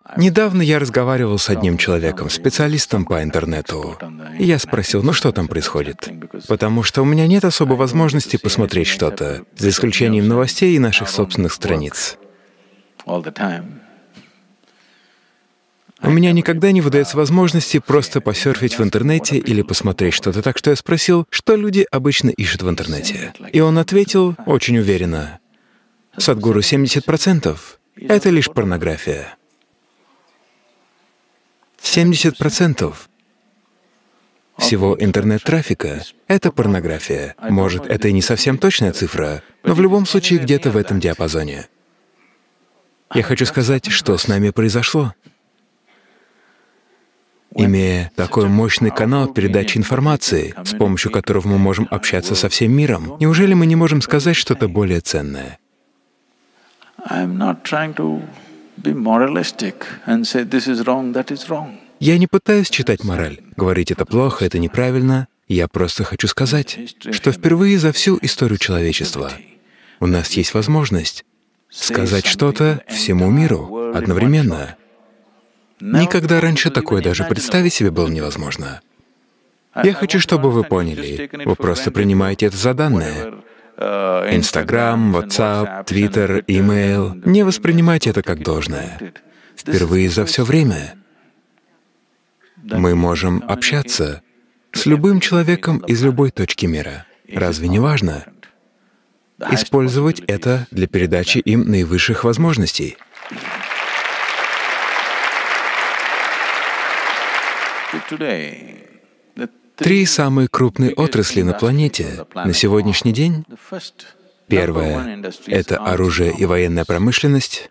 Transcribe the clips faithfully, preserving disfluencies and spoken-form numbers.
Недавно я разговаривал с одним человеком, специалистом по интернету, и я спросил, ну что там происходит? Потому что у меня нет особой возможности посмотреть что-то, за исключением новостей и наших собственных страниц. У меня никогда не выдается возможности просто посерфить в интернете или посмотреть что-то, так что я спросил, что люди обычно ищут в интернете. И он ответил очень уверенно: Садхгуру, семьдесят процентов — это лишь порнография. семьдесят процентов всего интернет-трафика — это порнография. Может, это и не совсем точная цифра, но в любом случае где-то в этом диапазоне. Я хочу сказать, что с нами произошло. Имея такой мощный канал передачи информации, с помощью которого мы можем общаться со всем миром, неужели мы не можем сказать что-то более ценное? Я не пытаюсь читать мораль, говорить «это плохо», «это неправильно». Я просто хочу сказать, что впервые за всю историю человечества у нас есть возможность сказать что-то всему миру одновременно. Никогда раньше такое даже представить себе было невозможно. Я хочу, чтобы вы поняли, вы просто принимаете это за данное. Инстаграм, WhatsApp, Twitter, имейл. Не воспринимайте это как должное. Впервые за все время мы можем общаться с любым человеком из любой точки мира. Разве не важно использовать это для передачи им наивысших возможностей? Три самые крупные отрасли на планете на сегодняшний день. Первая — это оружие и военная промышленность.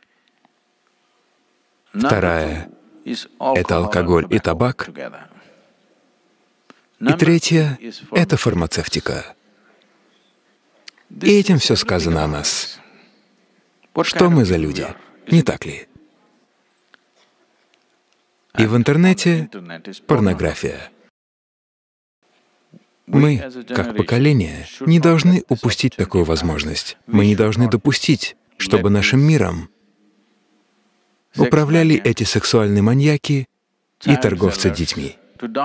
Вторая — это алкоголь и табак. И третья — это фармацевтика. И этим все сказано о нас. Что мы за люди, не так ли? И в интернете — порнография. Мы, как поколение, не должны упустить такую возможность. Мы не должны допустить, чтобы нашим миром управляли эти сексуальные маньяки и торговцы детьми.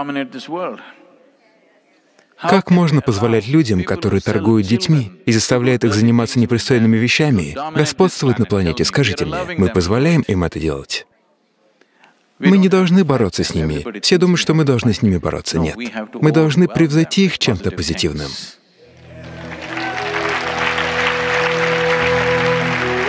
Как можно позволять людям, которые торгуют детьми и заставляют их заниматься непристойными вещами, господствовать на планете? Скажите мне, мы позволяем им это делать? Мы не должны бороться с ними. Все думают, что мы должны с ними бороться. Нет. Мы должны превзойти их чем-то позитивным.